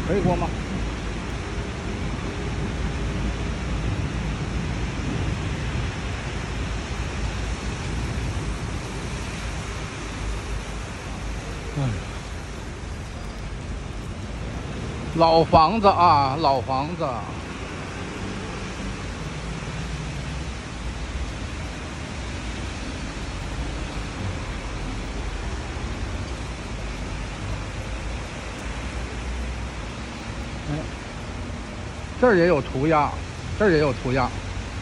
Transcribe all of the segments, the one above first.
可以过吗？老房子啊，老房子。这儿也有涂鸦，这儿也有涂鸦。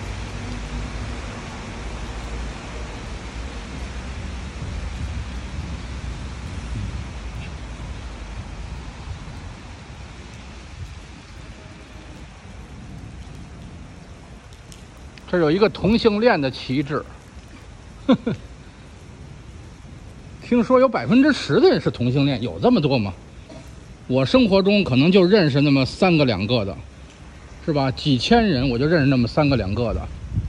这儿有一个同性恋的旗帜，听说有10%的人是同性恋，有这么多吗？我生活中可能就认识那么3个2个的，是吧？几千人我就认识那么3个2个的。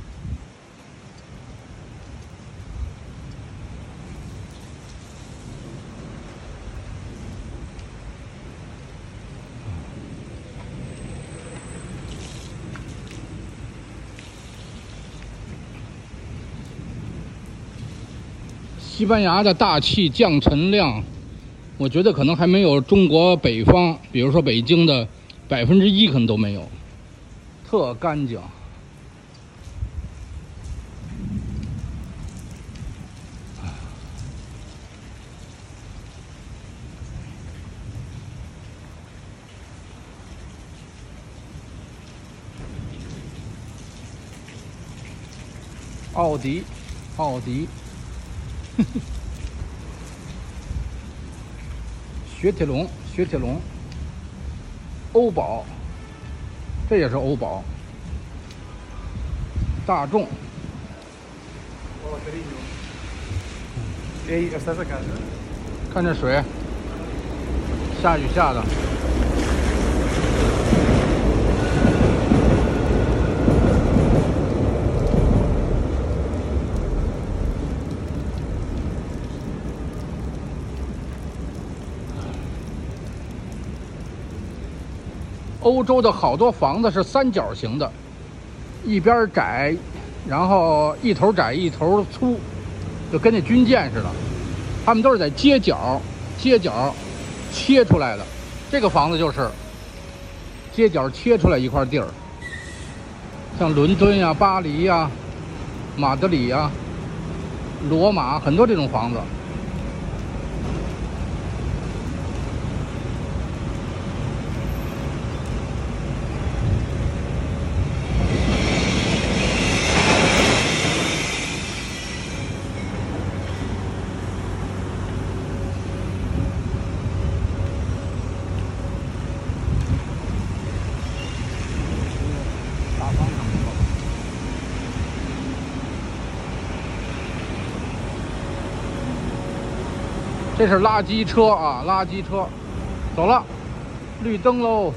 西班牙的大气降尘量，我觉得可能还没有中国北方，比如说北京的1%可能都没有，特干净。奥迪，奥迪。雪铁龙，雪铁龙，欧宝，这也是欧宝，大众。看这水，下雨下的。欧洲的好多房子是3角形的，一边窄，然后一头窄一头粗，就跟那军舰似的。他们都是在街角切出来的。这个房子就是街角切出来一块地儿，像伦敦呀、巴黎呀、马德里呀、罗马，很多这种房子。这是垃圾车啊，垃圾车，走了，绿灯喽。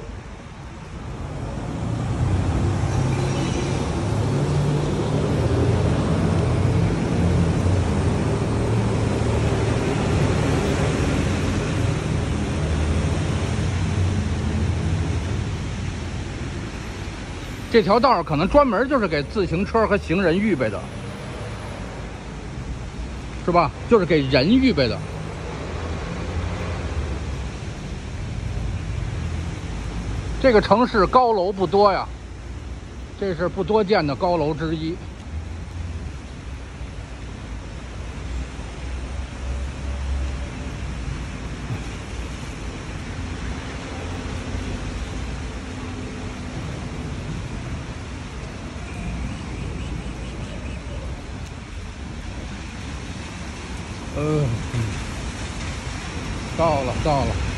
这条道可能专门就是给自行车和行人预备的，是吧？就是给人预备的。这个城市高楼不多呀，这是不多见的高楼之一。到了，到了。